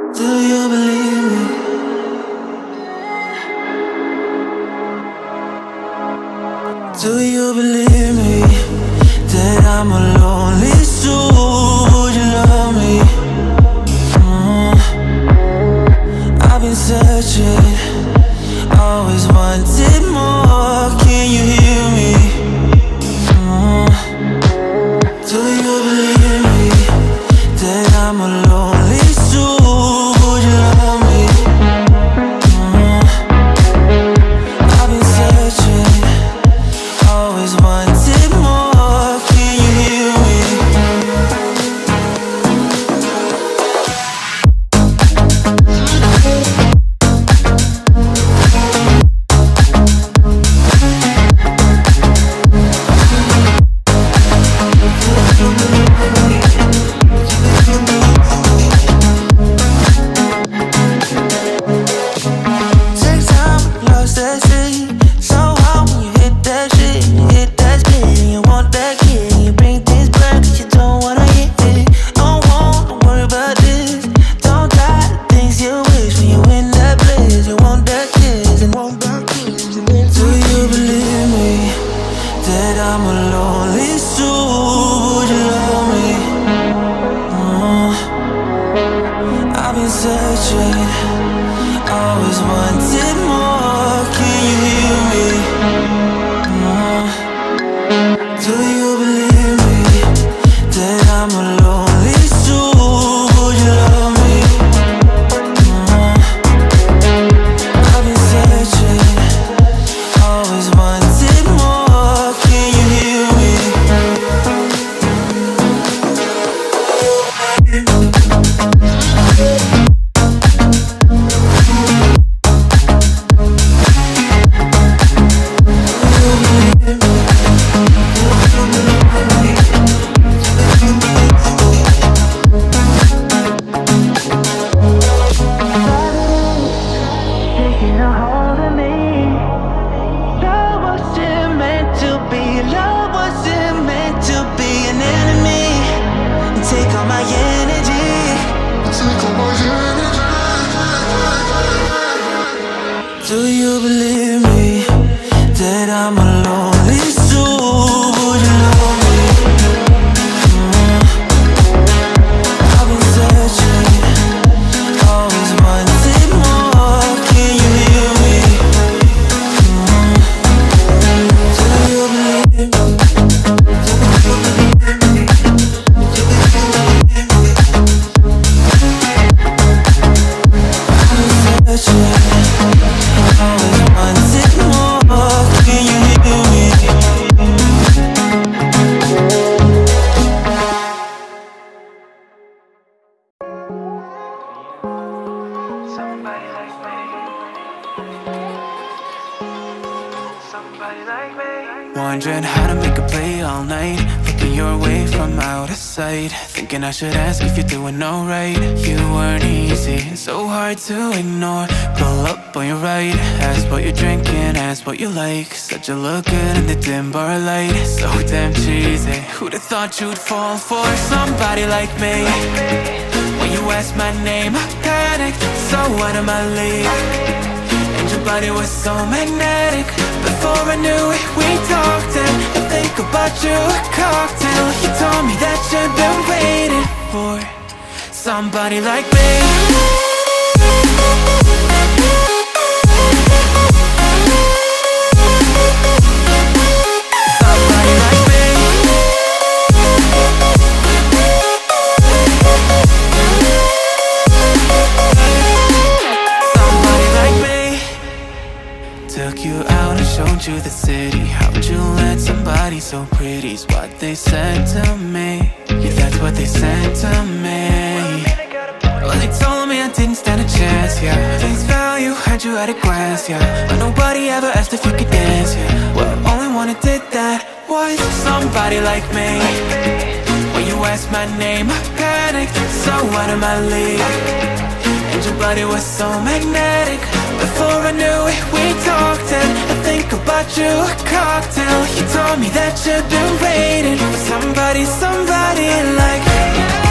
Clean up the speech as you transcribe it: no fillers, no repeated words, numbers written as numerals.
Do you believe me? Do you believe me that I'm a lonely soul? Would you love me? I've been searching, always wanted more. Can you hear me? Do you believe me that I'm a lonely soul? Would you love me? I've been searching, always wanted more. Can you hear me? Take time, lost that shit. So hard when you hit that shit. You hit that spin, you want that kid. You bring things back 'cause you don't wanna hit it. Don't wanna worry about this. Don't die the things you wish when you in that place. You want that kiss and want that kiss. Do you believe me that I'm a lonely soul? Would you love me? I've been searching, always wanted more. Can you hear me? Do you believe me that I'm a lonely soul? Would you love me? I've been searching, always wanted more. Can you hear me? Taking a hold of me. Love wasn't meant to be. Love wasn't meant to be an enemy. Take all my energy. Take all my energy. Do you believe me that I'm a lonely soul? Would you love me? I've been searching, always wanted more. Can you hear me? Do you believe me? I've been searching, always wanted more. Can you hear me? Somebody like me. Somebody like me. Wondering how to make a play all night. Looking your way from out of sight. Thinking I should ask if you're doing alright. You weren't easy, so hard to ignore. Pull up on your right. Ask what you're drinking, ask what you like. Said you look good in the dim bar light. So damn cheesy. Who'd have thought you'd fall for somebody like me? When you asked my name, I panicked. So out of my league. And your body was so magnetic. Before I knew it, we talked and I think about you a cocktail. You told me that you've been waiting for somebody like me. Somebody like me. Somebody like me. Took you out and showed you the city. How'd you let somebody so pretty's what they said to me? Yeah, that's what they said to me. Well, they told me I didn't stand a chance, yeah. Face value, had you at a glance, yeah. But nobody ever asked if you could dance, yeah. Well, only one who did that was somebody like me. When you asked my name, I panicked. So out of my league. And your body was so magnetic. Before I knew it, we talked and I think about you a cocktail. You told me that you've been waiting for somebody like me.